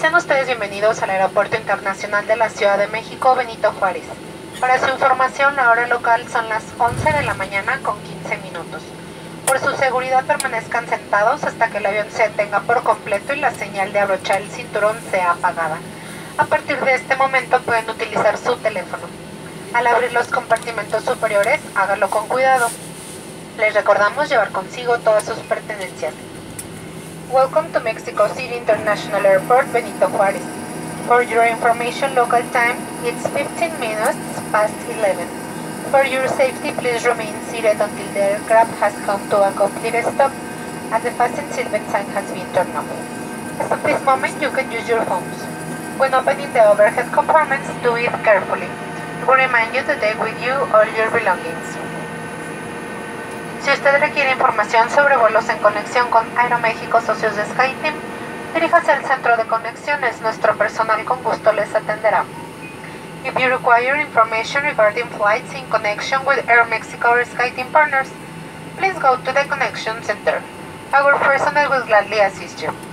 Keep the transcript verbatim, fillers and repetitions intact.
Sean ustedes bienvenidos al Aeropuerto Internacional de la Ciudad de México, Benito Juárez. Para su información, la hora local son las once de la mañana con quince minutos. Por su seguridad permanezcan sentados hasta que el avión se detenga por completo y la señal de abrochar el cinturón sea apagada. A partir de este momento pueden utilizar su teléfono. Al abrir los compartimentos superiores, háganlo con cuidado. Les recordamos llevar consigo todas sus pertenencias. Welcome to Mexico City International Airport, Benito Juárez. For your information, local time, it's fifteen minutes past eleven. For your safety, please remain seated until the aircraft has come to a complete stop and the fasten seatbelt sign has been turned off. As of this moment, you can use your phones. When opening the overhead compartments, do it carefully. We remind you to take with you all your belongings. Si usted requiere información sobre vuelos en conexión con Aeroméxico, socios de SkyTeam, diríjase al centro de conexiones. Nuestro personal con gusto les atenderá. If you require information regarding flights in connection with Aeromexico or SkyTeam partners, please go to the Connection Center. Our personnel will gladly assist you.